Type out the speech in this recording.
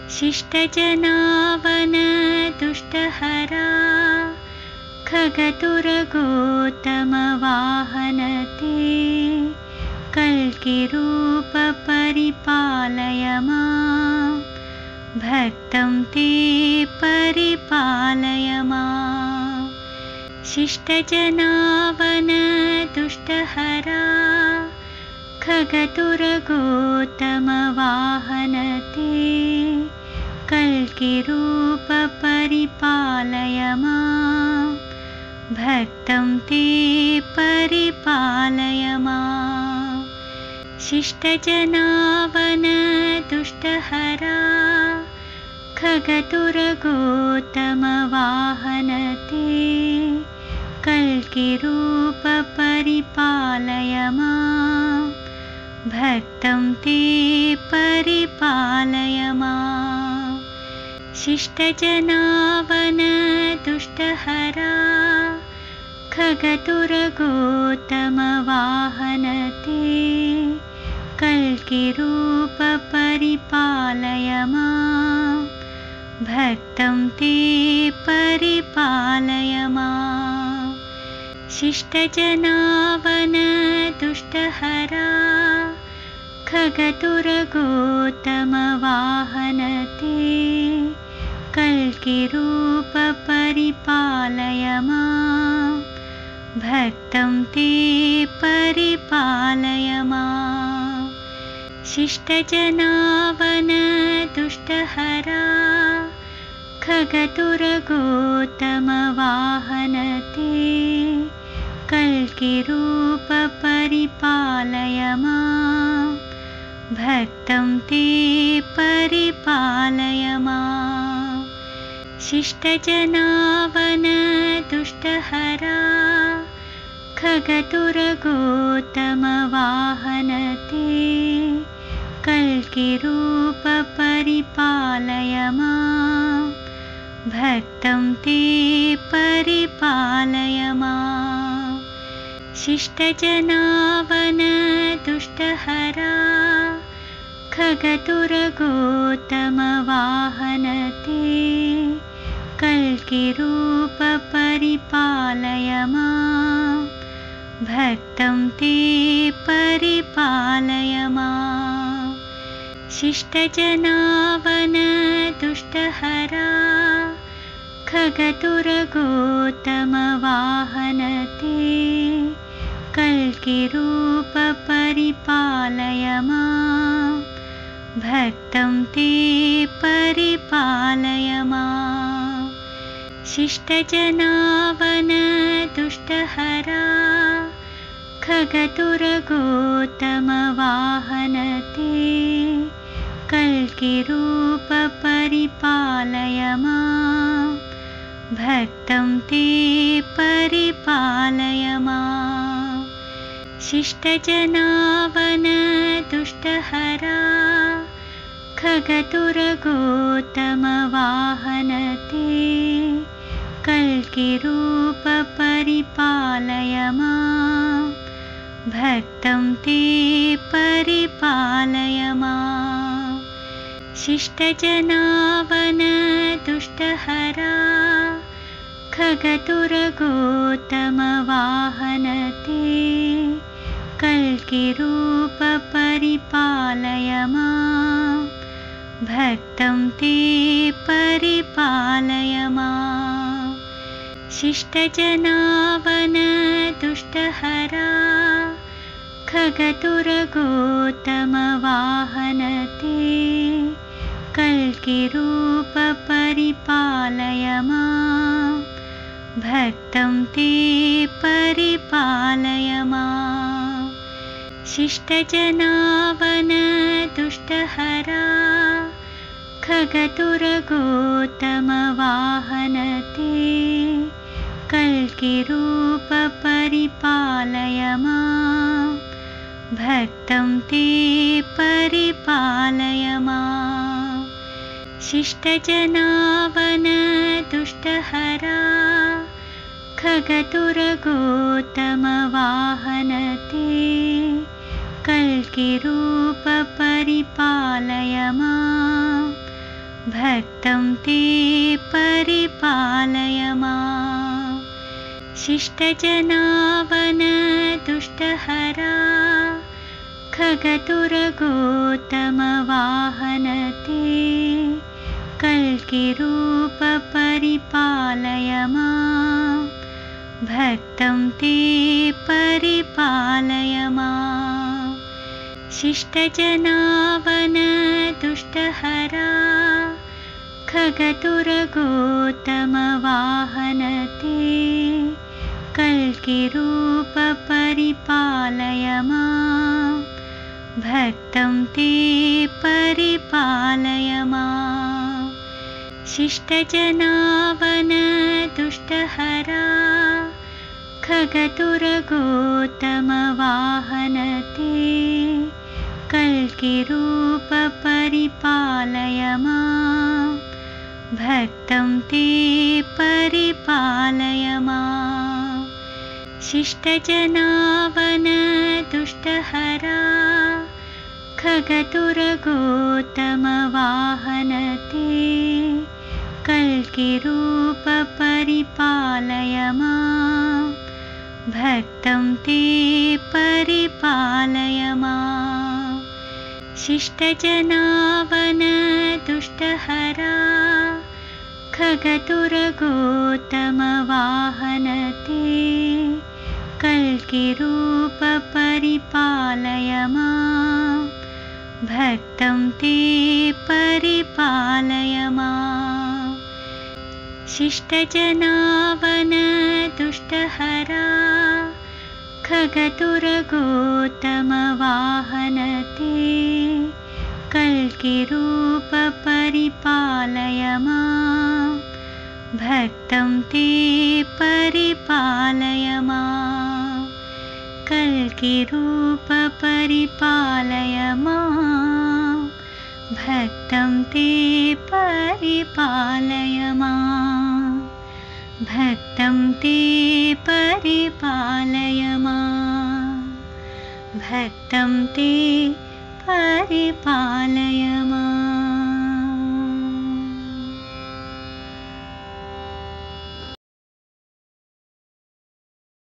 शिष्टजनावन दुष्टहरा खगतुरगोतमवाहनते कल्किरूप परिपालय मां भक्तं ते परिपालय मां शिष्टजनावन दुष्टहरा खगतुरगोतमवाहनते कल्किरूप परिपालय मां भक्तं ते परिपालय मां शिष्टजनावन दुष्टहरा खगतुरगोतमवाहनते कल्किरूप परिपालय मां भक्तं ते परिपालय मां शिष्टजनावन दुष्टहरा खगतुरगोतमवाहनते कल्किरूप परिपालय मां भक्तं ते परिपालय मां शिष्टजनावन दुष्टहरा खगतुरगोतमवाहनते कल्किरूप परिपालय मां भक्तं ते परिपालय मां शिष्टजनावन दुष्टहरा खगतुरगोतमवाहनते कल्किरूप परिपालय मां भक्तं ते परिपालय मां शिष्टजनावन दुष्टहरा खगतुरगोतमवाहनते कल्किरूप परिपालय मां भक्तं ते परिपालय मां शिष्टजनावन दुष्टहरा खगतुरगोतमवाहनते कल्किरूप परिपालय मां भक्तं ते परिपालय मां शिष्टजनावन दुष्टहरा खगतुरगोतमवाहनते कल्किरूप परिपालय मां भक्तं ते परिपालय मां शिष्टजनावन दुष्टहरा खगतुरगोतमवाहनते कल्किरूप परिपालय मां भक्तं ते परिपालय मां शिष्टजनावन दुष्टहरा खगतुरगोतमवाहनते कल्किरूप परिपालय मां भक्तं ते परिपालय मां शिष्टजनावन दुष्टहरा खगतुरगोतमवाहनते कल्किरूप परिपालय मां भक्तं ते परिपालय मां शिष्टजनावन दुष्टहरा खगतुरगोतमवाहनते कल्किरूप परिपालय मां भक्तं ते परिपालय मां शिष्टजनावन दुष्टहरा खगतुरगोतमवाहनते कल्किरूप परिपालय मां भक्तं ते परिपालय मां शिष्टजनावन दुष्टहरा खगतुरगोतमवाहनते कल्किरूप परिपालय मां भक्तं ते परिपालय माम् शिष्टजनावन दुष्टहरा खगतुरगोत्तमवाहन ते कल्किरूप परिपालय माम् भक्तं ते परिपालय माम् शिष्टजनावन दुष्टहरा खगतुरगोत्तमवाहन ते कल्किरूप परिपालय माम् भक्तं ते परिपालय माम् शिष्टजनावन दुष्टहरा खगतुरगोत्तमवाहन ते कल्किरूप परिपालय माम् भक्तं ते परिपालय माम् शिष्टजनावन दुष्टहरा खगतुरगोत्तमवाहन ते कल्किरूप परिपालय माम् भक्तं ते परिपालय माम् शिष्टजनावन दुष्टहरा खगतुरगोत्तमवाहन ते कल्किरूप परिपालय माम् भक्तं ते परिपालय माम् शिष्टजनावन दुष्टहरा खगतुरगोत्तमवाहन ते कल्किरूप परिपालय माम् भक्तं ते परिपालय माम् कल्किरूप परिपालय माम् भक्तं ते परिपालय माम् भक्तं ते परिपालय माम् भक्तं ते परिपालय माम्।